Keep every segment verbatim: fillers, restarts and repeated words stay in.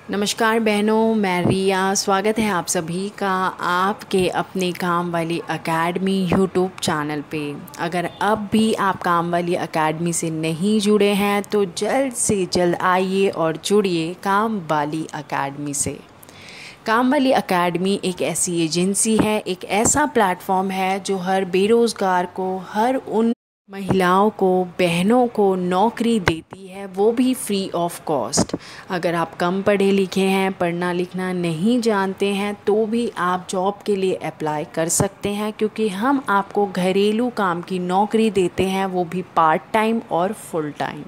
नमस्कार बहनों, मैं रिया। स्वागत है आप सभी का आपके अपने काम वाली एकेडमी यूट्यूब चैनल पे। अगर अब भी आप काम वाली एकेडमी से नहीं जुड़े हैं तो जल्द से जल्द आइए और जुड़िए काम वाली एकेडमी से। काम वाली एकेडमी एक ऐसी एजेंसी है, एक ऐसा प्लेटफॉर्म है जो हर बेरोज़गार को, हर उन महिलाओं को, बहनों को नौकरी देती है, वो भी फ्री ऑफ कॉस्ट। अगर आप कम पढ़े लिखे हैं, पढ़ना लिखना नहीं जानते हैं, तो भी आप जॉब के लिए अप्लाई कर सकते हैं, क्योंकि हम आपको घरेलू काम की नौकरी देते हैं, वो भी पार्ट टाइम और फुल टाइम।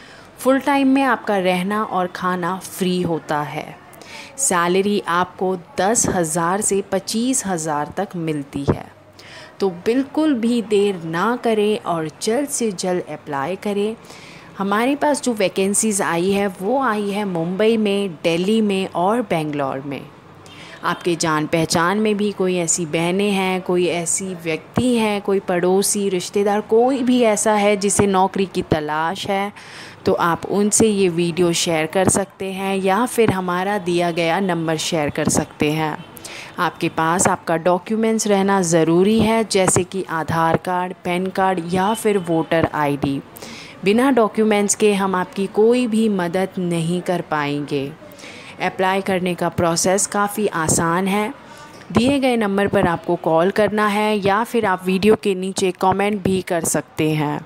फुल टाइम में आपका रहना और खाना फ्री होता है। सैलरी आपको दस हज़ार से पच्चीस हज़ार तक मिलती है। तो बिल्कुल भी देर ना करें और जल्द से जल्द अप्लाई करें। हमारे पास जो वैकेंसीज़ आई है वो आई है मुंबई में, दिल्ली में और बेंगलोर में। आपके जान पहचान में भी कोई ऐसी बहनें हैं, कोई ऐसी व्यक्ति हैं, कोई पड़ोसी, रिश्तेदार, कोई भी ऐसा है जिसे नौकरी की तलाश है, तो आप उनसे ये वीडियो शेयर कर सकते हैं या फिर हमारा दिया गया नंबर शेयर कर सकते हैं। आपके पास आपका डॉक्यूमेंट्स रहना ज़रूरी है, जैसे कि आधार कार्ड, पैन कार्ड या फिर वोटर आईडी। बिना डॉक्यूमेंट्स के हम आपकी कोई भी मदद नहीं कर पाएंगे। अप्लाई करने का प्रोसेस काफ़ी आसान है। दिए गए नंबर पर आपको कॉल करना है या फिर आप वीडियो के नीचे कमेंट भी कर सकते हैं।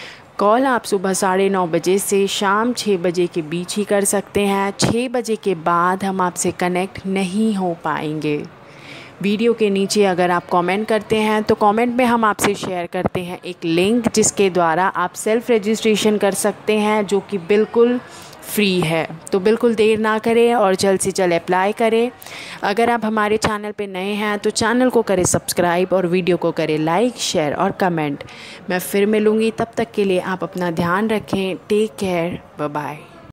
कॉल आप सुबह साढ़े नौ बजे से शाम छः बजे के बीच ही कर सकते हैं। छः बजे के बाद हम आपसे कनेक्ट नहीं हो पाएंगे। वीडियो के नीचे अगर आप कमेंट करते हैं तो कमेंट में हम आपसे शेयर करते हैं एक लिंक, जिसके द्वारा आप सेल्फ़ रजिस्ट्रेशन कर सकते हैं, जो कि बिल्कुल फ्री है। तो बिल्कुल देर ना करें और जल्द से जल्द अप्लाई करें। अगर आप हमारे चैनल पे नए हैं तो चैनल को करें सब्सक्राइब और वीडियो को करें लाइक, शेयर और कमेंट। मैं फिर मिलूँगी, तब तक के लिए आप अपना ध्यान रखें। Take care, bye bye.